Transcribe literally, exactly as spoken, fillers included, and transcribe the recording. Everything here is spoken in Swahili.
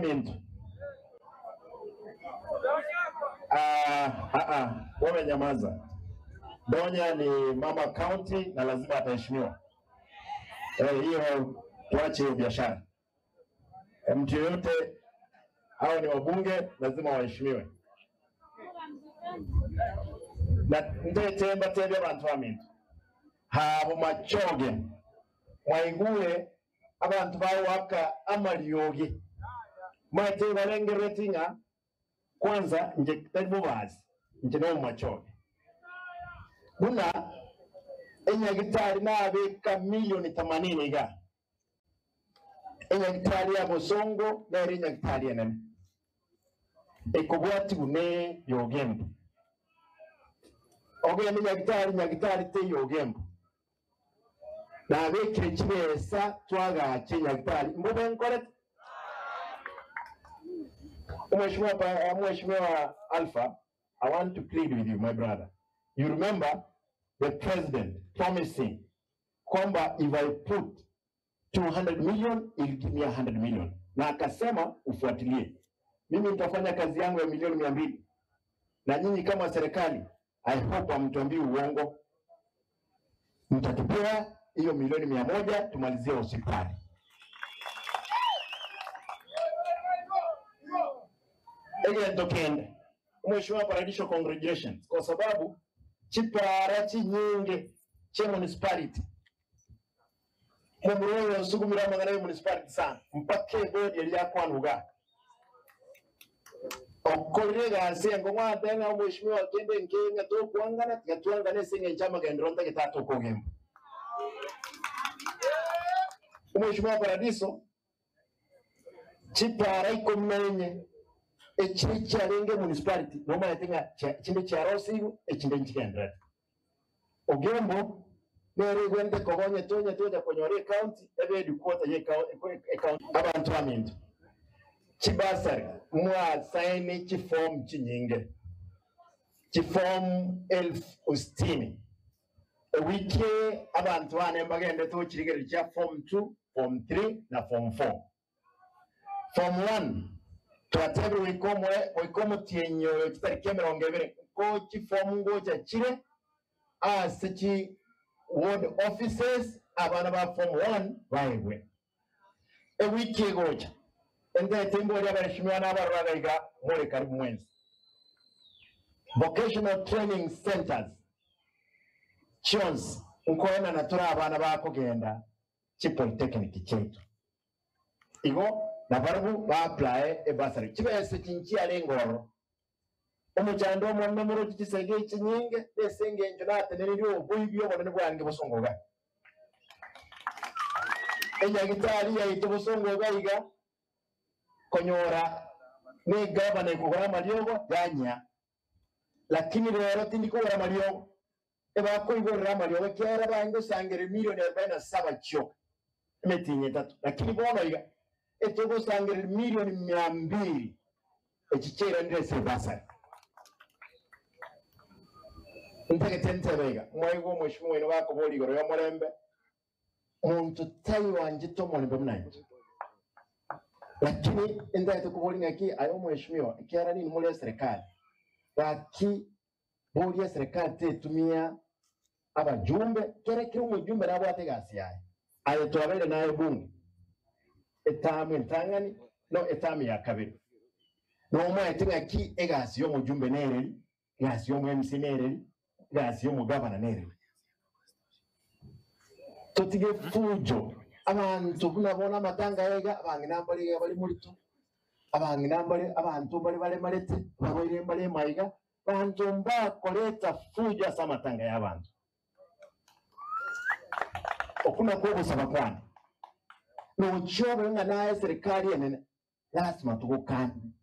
Ah, ah, ah, wewe nyamaza. Donya ni mama county na lazima ataheshimiwa. Eh, hiyo tuache hiyo biashara. E, mtu yote hao ni wabunge lazima waheshimiwe. Na ndetemba tebe abantu bamintu. Habo machoge. Mwaigule abantu bawo waka amalyoge. Mwete balengeretinga kwanza nje taribo bazi. Nje no machoge. Buna enya gitari na abeka milioni themanini ga. Enya gitari ya bosongo na enya gitari ya nene. Ekobwati bune yogembo. Oge enya gitari nya gitari te yogembo. Na abekire kibesa twaga kenya gitari. Mbobe nkore. Mheshimiwa pa Mheshimiwa Alpha, I want to plead with you, my brother. You remember the president promising kwamba if I put two hundred million, he'll give me one hundred million. Na akasema ufuatilie. Mimi nitafanya kazi yangu ya milioni mia mbili. Na nyinyi kama serikali, I hope hamtuambii uongo. Mtatupea hiyo milioni mia moja tumalizie hospitali. Again tokende. Mheshimiwa Paradisho, congratulations kwa sababu chipara chinyinge che municipality mumuro yosugumira amagana yo municipality sana mpake bodi yali yakwanuga okorega asengo mwatenga mheshimiwa kende nkenga to kuangana tikatwangana singe chama gendronta kitatu kogembo. Mheshimiwa Paradiso chipara ikomenye echiri charenge municipality no mayatenga chinde charosi echinde nchikendra ogembo nere gwende kogonye tonye toja konyore county ebe dukota ye county abantu amindu chibasari mwa saini chiform chinyinge chiform elf ustini a wiki abantu ane bagende to chirigere cha form two form three na form four. Form one tuatebre wikomo wikomo tienyo kitari kemero ngevere ko chiform ngo cha chire asichi ward offices abana ba form one baigwe e wiki gocha ende tembo ya barishimwa na barwagaiga more karibu mwenzi vocational training centers chons ukoena natura abana bako genda chi polytechnic chetu igo na barabu ba apply e basari chibese chinchi alengoro omuchando mo nomero chisege chinyinge desenge njonate neriro boyibyo bonene bwange bosongoga enya gitari ya itobosongo gaiga konyora ne gavana ikogora maliogo ganya lakini lero tindiko ora maliogo eba ko igora maliogo kera bango sangere milioni arobaini na saba chyo metinye tatu lakini bono iga etogo sangere milioni mia mbili echichera ndire sebasa ntege tente bega mwayigo mheshimiwa ino bako boli goro ya mulembe muntu tayi wanje to mulembe mnanje lakini enda tukuboli ngaki ayo mheshimiwa kiara nini mule serikali baki boli ya serikali tetumia abajumbe kere kiri umujumbe nabo ategasi yaye ayo twabele nayo bunge etamu ntangani no etamu ya kabiri no mwa etinga ki egasi yo mujumbe nereri egasi yo mu M C nereri egasi yo mu governor nereri totige fujo abantu kunabona matanga yega abangi nambali bali mulito abangi nambali abantu bali bale malete baboire mbale maiga bantu mba koleta fujo asa matanga y'abantu okuna ko busaba kwana no chobe nga naye serikali yenene lazima tukukane